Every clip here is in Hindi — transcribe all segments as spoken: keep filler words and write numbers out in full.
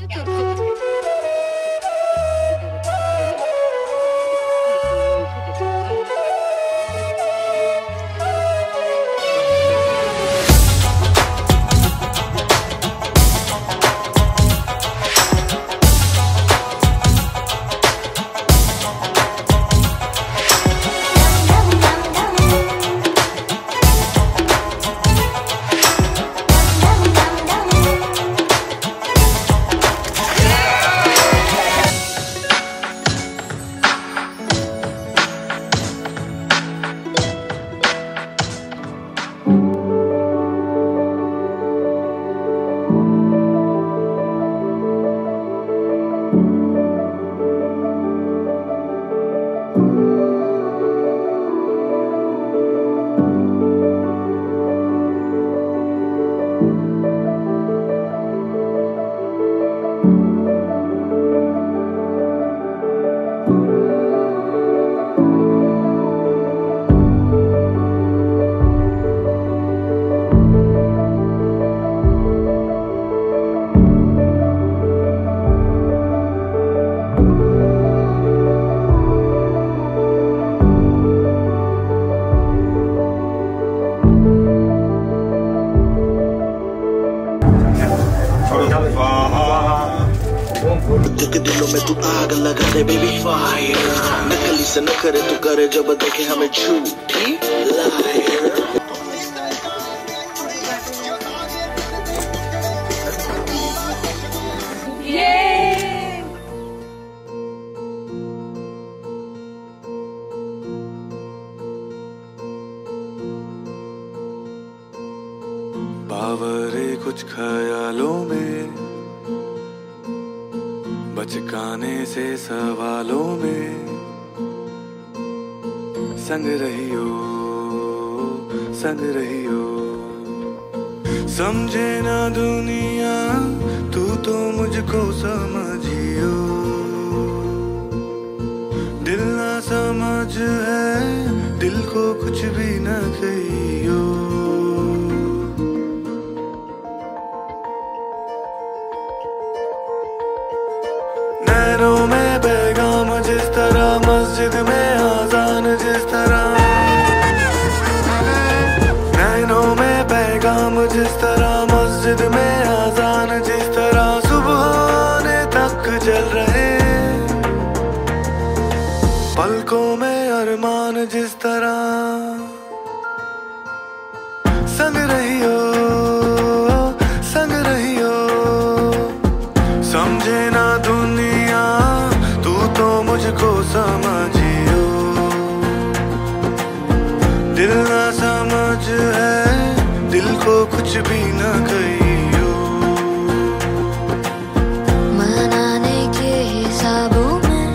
के दिलों में तू आग लगा दे बेबी फायर, नकली से न करे तू करे जब देखे हमें झूठी लायर। बावरे कुछ ख्यालों में, बचकाने से सवालों में, संग रहियो संग रहियो। समझे ना दुनिया तू तो मुझको समझियो, दिल ना समझ है दिल को कुछ भी न कहियो। नैनों में पैगाम जिस तरह, मस्जिद में आजान जिस तरह, नैनों में पैगाम जिस तरह, मस्जिद में आजान जिस तरह, सुबह होने तक चल रहे, पलकों में अरमान जिस तरह। संग रहियो संग रहियो, समझे ना दुनिया तू तो मुझको समझियो, दिल ना समझ है दिल को कुछ भी न कहियो। मनाने के हिसाबों में,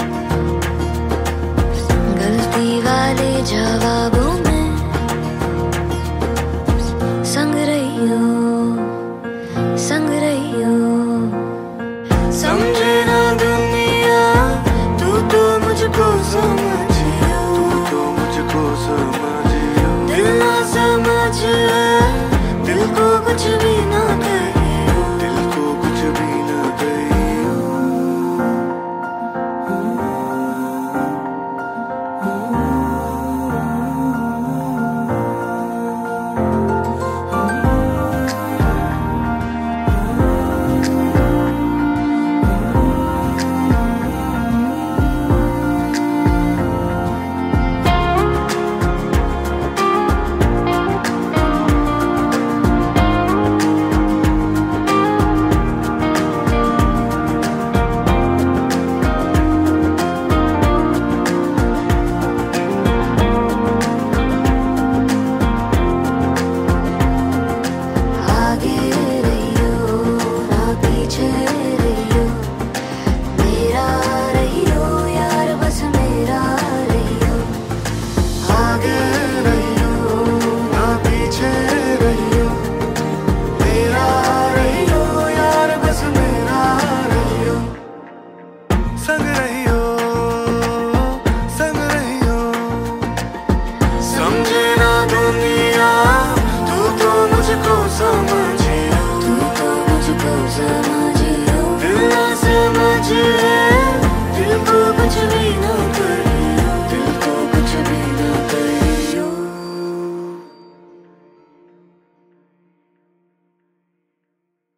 गलती वाले जवाबों में, संग रहियो संग रहियो। समझे ना दुनिया तू तो मुझको समझियो, तू तो मुझको समझियो, दिल ना समझ है दिल को कुछ भी ना कहियो, दिल को कुछ भी न कहियो। आगे रहियो ना पीछे